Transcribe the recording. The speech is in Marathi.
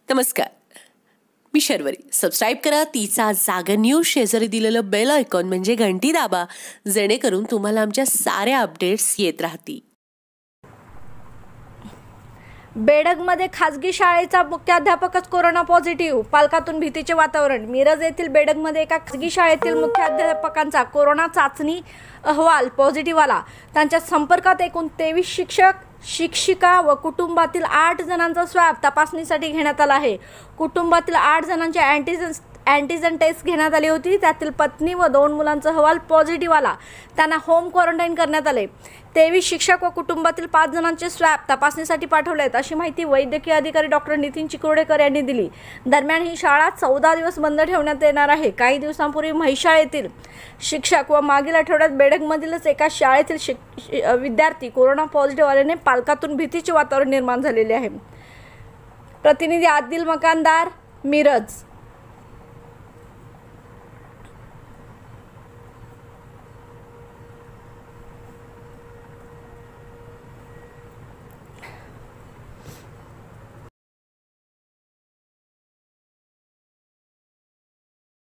नमस्कार, मी शर्वरी. सबस्क्राईब करा 30 जागा न्यूज. शेजारी दिलेलं बेल आयकॉन म्हणजे घंटी दाबा, जेणेकरून तुम्हाला आमच्या साऱ्या अपडेट्स येत राहतील. बेडगमध्ये खासगी शाळेचा मुख्याध्यापकच कोरोना पॉझिटिव्ह. पालकातून भीतीचे वातावरण. मिरज येथील बेडगमध्ये एका खासगी शाळेतील मुख्याध्यापकांचा कोरोना चाचणी अहवाल पॉझिटिव्ह आला. त्यांच्या संपर्कात एकूण 23 शिक्षक, शिक्षिका व कुटुंबातील 8 जणांचा स्वॅब तपासणीसाठी घेण्यात आला आहे. कुटुंबातील 8 जणांची अँटीजन टेस्ट घेण्यात आली होती. त्यातील पत्नी व 2 मुलांचा अहवाल पॉझिटिव्ह आला. त्यांना होम क्वारंटाईन करण्यात आले. 23 शिक्षक व कुटुंबातील 5 जणांचे स्वॅब तपासणीसाठी पाठवले आहेत, अशी माहिती वैद्यकीय अधिकारी डॉक्टर नितीन चिकुर्डेकर यांनी दिली. दरम्यान ही शाळा 14 दिवस बंद ठेवण्यात येणार आहे. काही दिवसांपूर्वी म्हैसाळ शिक्षक व मागील आठवड्यात बेडगमधीलच एका शाळेतील विद्यार्थी कोरोना पॉझिटिव्ह आल्याने पालकातून भीतीचे वातावरण निर्माण झालेले आहे. प्रतिनिधी आदिल मकानदार, मिरज.